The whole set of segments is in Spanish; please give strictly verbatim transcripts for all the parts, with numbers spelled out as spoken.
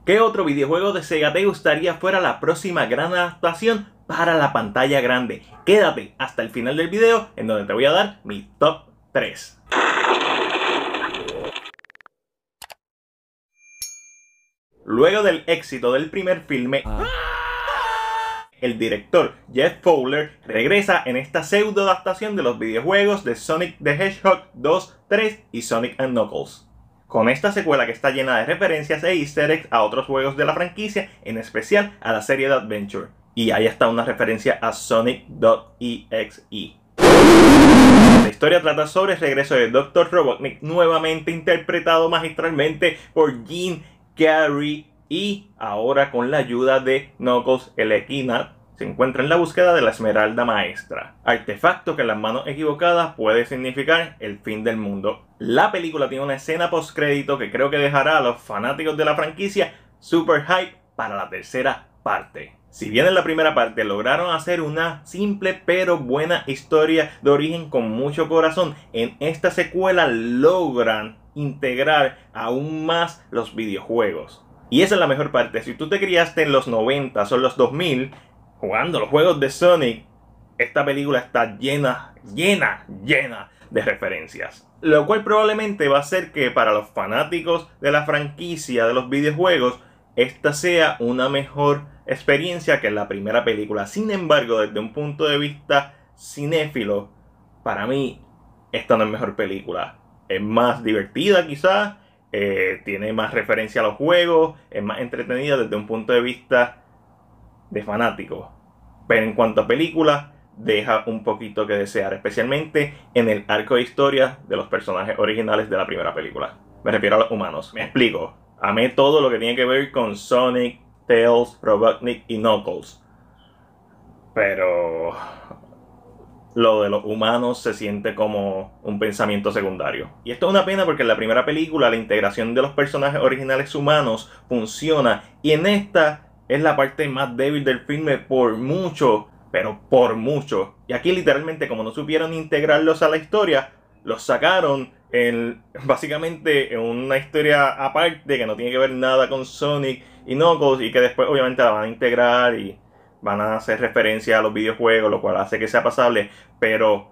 ¿Qué otro videojuego de Sega te gustaría fuera la próxima gran adaptación para la pantalla grande? Quédate hasta el final del video en donde te voy a dar mi top tres. Luego del éxito del primer filme, ah. el director Jeff Fowler regresa en esta pseudo adaptación de los videojuegos de Sonic the Hedgehog dos, tres y Sonic and Knuckles. Con esta secuela que está llena de referencias e easter eggs a otros juegos de la franquicia, en especial a la serie de Adventure. Y ahí está una referencia a Sonic punto E X E. La historia trata sobre el regreso de doctor Robotnik, nuevamente interpretado magistralmente por Jim Carrey, y ahora con la ayuda de Knuckles, el Equina, se encuentra en la búsqueda de la Esmeralda Maestra, artefacto que en las manos equivocadas puede significar el fin del mundo. La película tiene una escena postcrédito que creo que dejará a los fanáticos de la franquicia super hype para la tercera parte. Si bien en la primera parte lograron hacer una simple pero buena historia de origen con mucho corazón, en esta secuela logran integrar aún más los videojuegos. Y esa es la mejor parte. Si tú te criaste en los noventa o en los dos mil jugando los juegos de Sonic, esta película está llena, llena, llena de referencias. Lo cual probablemente va a hacer que para los fanáticos de la franquicia de los videojuegos, esta sea una mejor experiencia que la primera película. Sin embargo, desde un punto de vista cinéfilo, para mí esta no es mejor película. Es más divertida quizás, eh, tiene más referencia a los juegos, es más entretenida desde un punto de vista de fanático. Pero en cuanto a película, deja un poquito que desear, especialmente en el arco de historia de los personajes originales de la primera película. Me refiero a los humanos. Me explico. Amé todo lo que tiene que ver con Sonic, Tails, Robotnik y Knuckles. Pero lo de los humanos se siente como un pensamiento secundario. Y esto es una pena porque en la primera película la integración de los personajes originales humanos funciona. Y en esta es la parte más débil del filme por mucho, pero por mucho. Y aquí literalmente, como no supieron integrarlos a la historia, los sacaron en, básicamente en una historia aparte que no tiene que ver nada con Sonic y Knuckles, y que después obviamente la van a integrar y van a hacer referencia a los videojuegos, lo cual hace que sea pasable, pero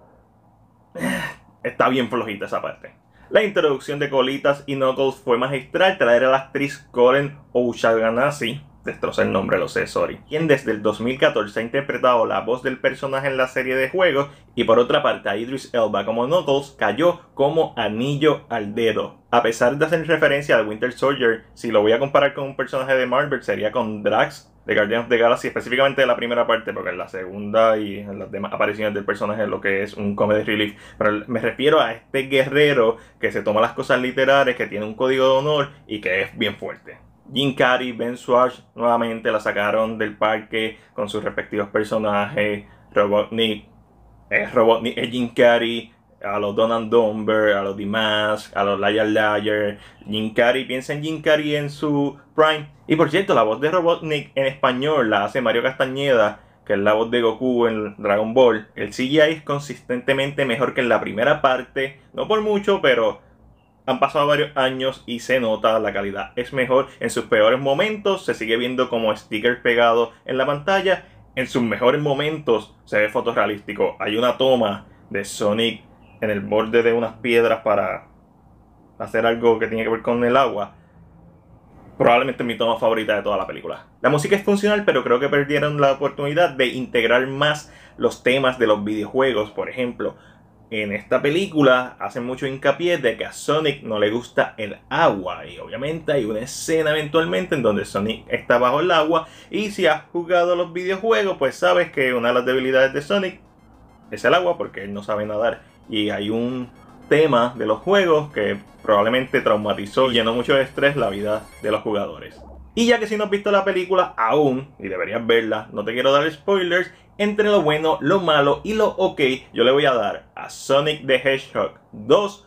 está bien flojita esa parte. La introducción de Colitas y Knuckles fue magistral. Traer a la actriz Karen O'Shaughnessy, destrocé el nombre, lo sé, sorry, quien desde el dos mil catorce ha interpretado la voz del personaje en la serie de juegos, y por otra parte a Idris Elba como Knuckles cayó como anillo al dedo. A pesar de hacer referencia al Winter Soldier, si lo voy a comparar con un personaje de Marvel sería con Drax de Guardians of the Galaxy, específicamente de la primera parte, porque en la segunda y en las demás apariciones del personaje lo que es un comedy relief. Pero me refiero a este guerrero que se toma las cosas literales, que tiene un código de honor y que es bien fuerte. Jim Carrey, Ben Schwartz nuevamente la sacaron del parque con sus respectivos personajes. Robotnik es Robotnik, es Jim Carrey, a los Donald Dumber, a los The Mask, a los Liar Liar. Jim Carrey, piensa en Jim Carrey en su prime. Y por cierto, la voz de Robotnik en español la hace Mario Castañeda, que es la voz de Goku en Dragon Ball. El C G I es consistentemente mejor que en la primera parte, no por mucho, pero han pasado varios años y se nota, la calidad es mejor. En sus peores momentos se sigue viendo como stickers pegados en la pantalla. En sus mejores momentos se ve fotorrealístico. Hay una toma de Sonic en el borde de unas piedras para hacer algo que tiene que ver con el agua. Probablemente mi toma favorita de toda la película. La música es funcional, pero creo que perdieron la oportunidad de integrar más los temas de los videojuegos. Por ejemplo, en esta película hacen mucho hincapié de que a Sonic no le gusta el agua, y obviamente hay una escena eventualmente en donde Sonic está bajo el agua, y si has jugado los videojuegos pues sabes que una de las debilidades de Sonic es el agua, porque él no sabe nadar, y hay un tema de los juegos que probablemente traumatizó y llenó mucho de estrés la vida de los jugadores. Y ya que si no has visto la película aún, y deberías verla, no te quiero dar spoilers, entre lo bueno, lo malo y lo ok, yo le voy a dar a Sonic the Hedgehog dos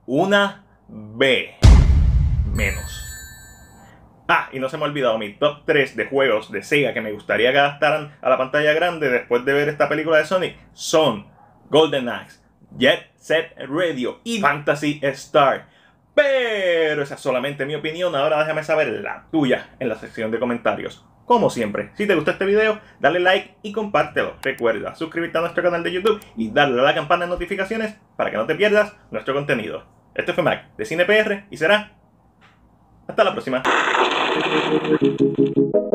una B menos. Ah, y no se me ha olvidado mi top tres de juegos de Sega que me gustaría que adaptaran a la pantalla grande después de ver esta película de Sonic son Golden Axe, Jet Set Radio y Phantasy Star. Pero esa es solamente mi opinión, ahora déjame saber la tuya en la sección de comentarios. Como siempre, si te gustó este video, dale like y compártelo. Recuerda suscribirte a nuestro canal de YouTube y darle a la campana de notificaciones para que no te pierdas nuestro contenido. Este fue Mac de CinePR y será hasta la próxima.